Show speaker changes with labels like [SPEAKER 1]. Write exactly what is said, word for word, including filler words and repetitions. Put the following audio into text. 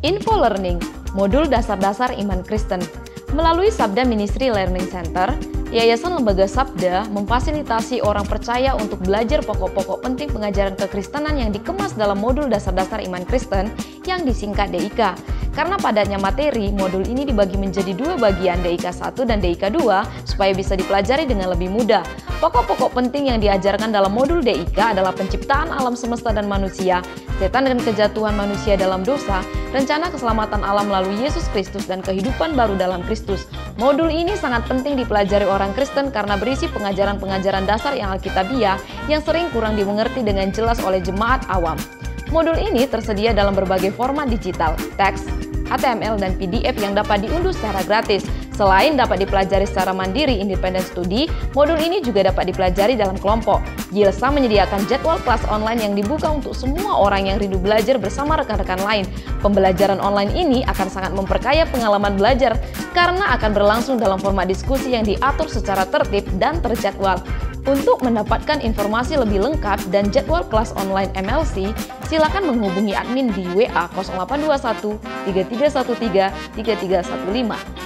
[SPEAKER 1] Info Learning, modul dasar-dasar iman Kristen. Melalui Sabda Ministry Learning Center, Yayasan Lembaga Sabda memfasilitasi orang percaya untuk belajar pokok-pokok penting pengajaran kekristenan yang dikemas dalam modul dasar-dasar iman Kristen yang disingkat D I K. Karena padatnya materi, modul ini dibagi menjadi dua bagian, D I K satu dan D I K dua, supaya bisa dipelajari dengan lebih mudah. Pokok-pokok penting yang diajarkan dalam modul D I K adalah penciptaan alam semesta dan manusia, setan dan kejatuhan manusia dalam dosa, rencana keselamatan alam melalui Yesus Kristus, dan kehidupan baru dalam Kristus. Modul ini sangat penting dipelajari orang Kristen karena berisi pengajaran-pengajaran dasar yang alkitabiah yang sering kurang dimengerti dengan jelas oleh jemaat awam. Modul ini tersedia dalam berbagai format digital, teks, H T M L, dan P D F yang dapat diunduh secara gratis. Selain dapat dipelajari secara mandiri independen studi, modul ini juga dapat dipelajari dalam kelompok. Gilsa menyediakan jadwal kelas online yang dibuka untuk semua orang yang rindu belajar bersama rekan-rekan lain. Pembelajaran online ini akan sangat memperkaya pengalaman belajar karena akan berlangsung dalam format diskusi yang diatur secara tertib dan terjadwal. Untuk mendapatkan informasi lebih lengkap dan jadwal kelas online M L C, silakan menghubungi admin di W A nol delapan dua satu tiga tiga satu tiga tiga tiga satu lima.